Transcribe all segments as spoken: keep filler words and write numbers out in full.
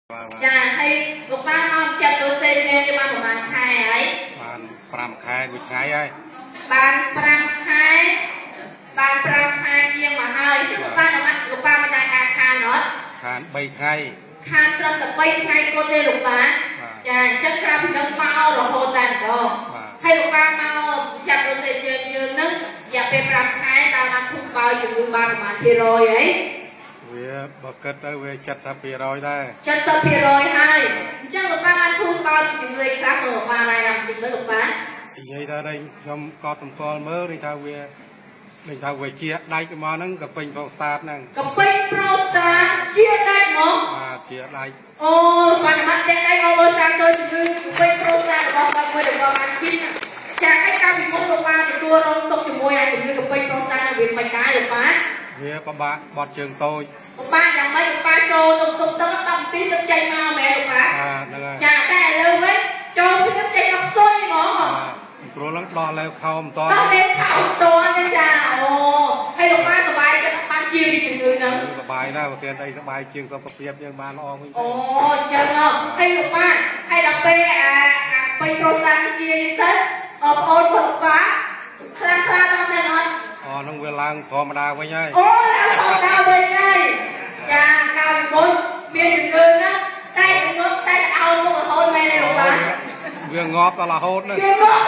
ចាហើយលោកបានមកចាប់ទៅសេជាបានប្រហែលខែហើយបានប្រាំខែមួយថ្ងៃហើយបានប្រាំខែបានប្រាំខែជាងមកហើយលោកបានលោកបានមិនដែរខានអត់ខានបីថ្ងៃខានត្រឹមតែបីថ្ងៃគាត់ទេលោកបានចាអញ្ចឹងក្រៅពីនឹងមករហូតតែម្ដងហើយលោកបានមកចាប់ទៅសេជាយើងនឹងរយៈពេលប្រាំខែដល់បានធុំបើជំងឺបានប្រហែលភាគរយហើយវាបើគិតទៅវាเจ็ดสิบភាគរយដែរเจ็ดสิบភាគរយហើយអញ្ចឹងលោកបានបានធូរបើជំនួយខ្លះទៅលោកបានហើយដល់ជំនួយលោកបាននិយាយដល់đâyខ្ញុំក៏តម្កល់មើលនេះថាវានេះថាវាជាដាច់មកហ្នឹងក៏ពេញប្រូស្តាតហ្នឹងក៏ពេញប្រូស្តាតជាដាច់មកបាទជាដាច់អូបានមកចេះដាច់អូបើតាមទៅជំនួយពេញប្រូស្តាតរបស់បាត់មួយរបស់បានគិតចាឲ្យកាលពីមុនលោកបានទទួលរងទុកជាមួយឲ្យជំនួយក៏ពេញប្រូស្តាតវាមិនដែរលោកបានវាពិបាកបត់ជើងតូចបានយ៉ាងម៉េចលោកបានចូលទៅទុកទៅដប់ទីទៅចេញមកមែនលោកបានហ្នឹងហើយចាតែឥឡូវវិញចូលទៅចេញមកស្ទុយហ្មងស្រួលឡើងដោះលែវខោមិនតដោះលែវខោមិនតទេចាអូហើយលោកបានសុបាយចិត្តបានជាជំនួយហ្នឹងសុបាយណាស់ប្រធានអីសុបាយជាងសុខភាពយើងបានល្អវិញអូអញ្ចឹងហើយលោកបានហើយដល់ពេលអាពេញប្រូសាជាទៅបងប្អូនគាត់បានខ្លាំងខ្លាំងដល់តែអត់អូនឹងវាឡើងធម្មតាវិញហើយអូឡើងធម្មតាវិញហើយចាកាលពីមុនមានជំងឺណាតែងប់តែឲ្យមករហូតមែនទេលោកបានវាងាប់ដល់រហូតហ្នឹងវាងាប់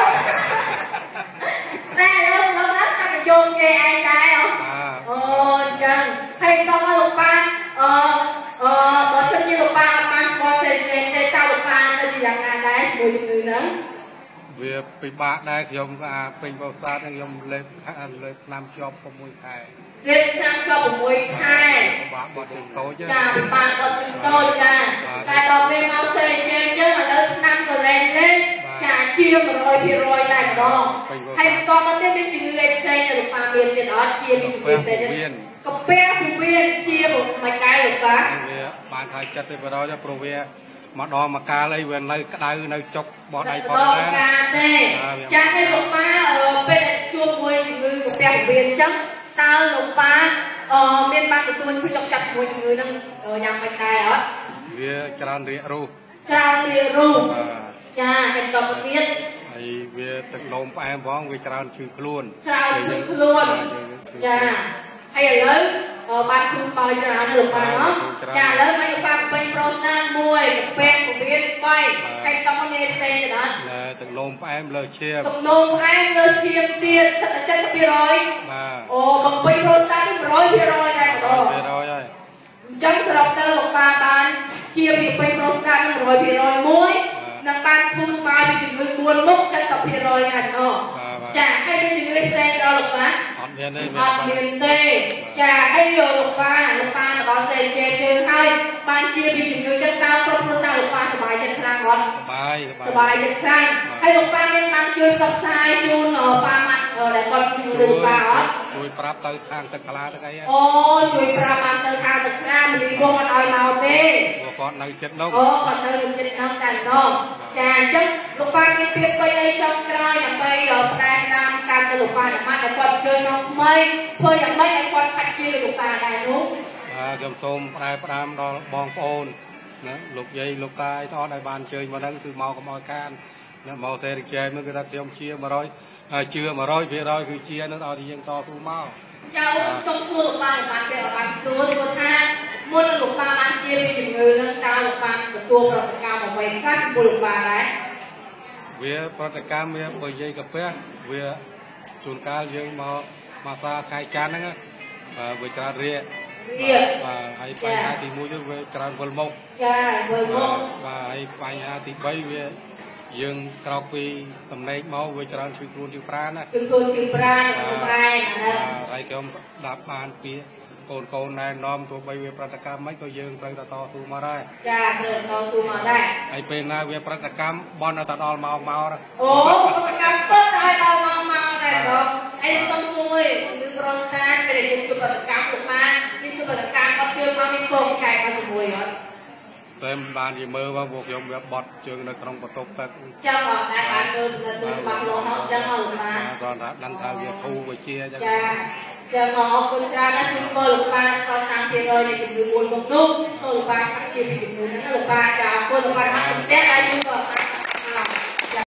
តែលោកលោកណាស់តែយកគេឯងដែរអូអញ្ចឹងហើយក៏មកលោកបានអឺអឺបើសិនជាលោកបានបានស្គាល់សេទេទេតើលោកបានទៅយ៉ាងណាដែរជាមួយជំងឺហ្នឹងវាពិបាកដែរខ្ញុំអាពេញប្រូស្តាតហ្នឹងខ្ញុំលេបលេបឆ្នាំជាប់៦ខែលេបឆ្នាំជាប់៦ខែពិបាកបត់ជើងតូចចាពិបាកបត់ជើងតូចចាតែដល់ពេលមកសេយើងយើងឥឡូវឆ្នាំក៏លែងលេបចាជាងmột trămភាគរយតែម្ដងហើយក៏មកទៀតមានជំងឺលេបផ្សេងទៅលោកប៉ាមានទៀតអត់ជាជំងឺផ្សេងទៀតកាពះពុវៀនជាមួយកាយលោកប៉ាវាបានថាចិត្តទៅបរោទៅព្រោះវាមកដល់មកកាលអីវានៅក្តៅនៅចុកបោះដៃបោះដែរទេចាស់ឲ្យលោកប៉ាពេលជួបមួយជំងឺកាពះពុវៀនអញ្ចឹងតើលោកប៉ាអឺមានបានទទួលជួយយកចាត់មួយជំងឺហ្នឹងយ៉ាងម៉េចដែរអត់វាច្រើនរៀករូសច្រើនរៀករូសចាហើយតទៅទៀតហើយវាទឹកនោមផ្អែមផងវាច្រើនឈឺខ្លួនច្រើនឈឺខ្លួនចាហើយឥឡូវបានគ្រូបើច្រើនលោកប៉ាអត់ចាឥឡូវមិនលោកប៉ាពេញប្រូស្តាតមួយកាពះពុវៀនបីហើយតមកមានផ្សេងទៀតអត់ទឹកនោមផ្អែមលើឈាមទឹកនោមផ្អែមលើឈាមទៀតសិតតែ칠십ភាគរយបាទអូបើពេញប្រូស្តាតmột trămភាគរយដែរបងភាគរយហើយអញ្ចឹងសរុបទៅលោកប៉ាបានជាពីពេញប្រូស្តាតmột trămភាគរយមួយនឹងបានធូរស្បើយពីជំងឺមួយមុខ칠십ភាគរយដែរបងចាហើយមានជំងឺផ្សេងដល់លោកប៉ាអត់មានទេអត់មានទេចាហើយលោកប៉ាលោកប៉ាមកដល់សេជេជើហើយបានជាពីជំងឺចិត្តតើគ្រប់គ្រួសារលោកប៉ាសប្បាយចិត្តខ្លាំងអត់សប្បាយសប្បាយចិត្តខ្លាំងហើយលោកប៉ាមានបានជួយផ្សព្វផ្សាយជូនប៉ាម៉ាក់ដែលគាត់ជួយលោកប៉ាអត់ជួយប្រាប់ទៅខាងទឹកកាឡាទឹកអីអូជួយប្រាប់បានទៅខាងទឹកកាឡាមិនគួរមិនឲ្យមកទេព្រោះគាត់នៅចិត្តនោះអូគាត់នៅចិត្តនោះតែម្ដងចាអញ្ចឹងលោកប៉ាមានពាក្យពេចន៍អីចុងក្រោយដើម្បីផ្ដែតាមការទៅលោកប៉ាដែលបានគាត់ជួយមកថ្មីធ្វើយ៉ាងម៉េចឲ្យគាត់ខាត់ជាលោកប៉ាដែរនោះបាទខ្ញុំសូមផ្ដែផ្ដាំដល់បងប្អូនណាលោកយាយលោកតាអីតោះដែលបានជើញមកហ្នឹងគឺមកកុំឲ្យកានណាមកសេរីជែហ្នឹងគឺថាខ្ញុំជាmột trămហើយជឿmột trămភាគរយគឺជានឹងដល់ទីយើងតស៊ូមកចៅសូមសួរលោកប៉ាបានគេបានសួរព្រោះថាមុនលោកប៉ាបានជាជំងឺនឹងតើលោកប៉ាទទួលប្រតិកម្មអ្វីខ្លះពីលោកប៉ាដែរវាប្រតិកម្មវាបើនិយាយកាពះវាជួនកាលយើងមកមកសាថ្ងៃច័ន្ទហ្នឹងវាច្រើនរៀករៀកបាទហើយបញ្ហាទីមួយទៅវាច្រើនវិលមុខចាវិលមុខបាទហើយបញ្ហាទីបីវាយើងក្រោកពីតំណែងមកវាច្រើនជួយខ្លួនជួយប្រាណណាជួយខ្លួនជួយប្រាណខ្លួនឯងណាហើយខ្ញុំស្ដាប់បានពីកូនកូនណែនាំទោះបីវាប្រតិកម្មមិនក៏យើងត្រូវតែតស៊ូមកដែរចាត្រូវតស៊ូមកដែរហើយពេលណាវាប្រតិកម្មបន់ទៅដល់មកមកអូប្រតិកម្មទៅដល់មកមកដែរបងអីសុំមួយគឺប្រសាទពេលយើងប្រតិកម្មទៅបាននេះគឺប្រតិកម្មអត់ជឿមកមានព្រមកែមកជាមួយអត់តែបាននិយាយមើលមកពួកខ្ញុំវាបត់ជើងនៅក្នុងបន្ទប់ទឹកចាំអត់ដែរបានមើលទៅច្បាស់លាស់អត់ចឹងអត់បានគាត់ថាដឹងថាវាធូរវាជាចឹងចាจะมองคนจานะคุณก็หลุดปลาก็สามเพียรอยในจุดดูบนตรงนู้นก็หลุดปลาทั้งชีวิตจุดนู้นนั่นหลุดปลาจะคนหลุดปลาทั้งเสียอายุก็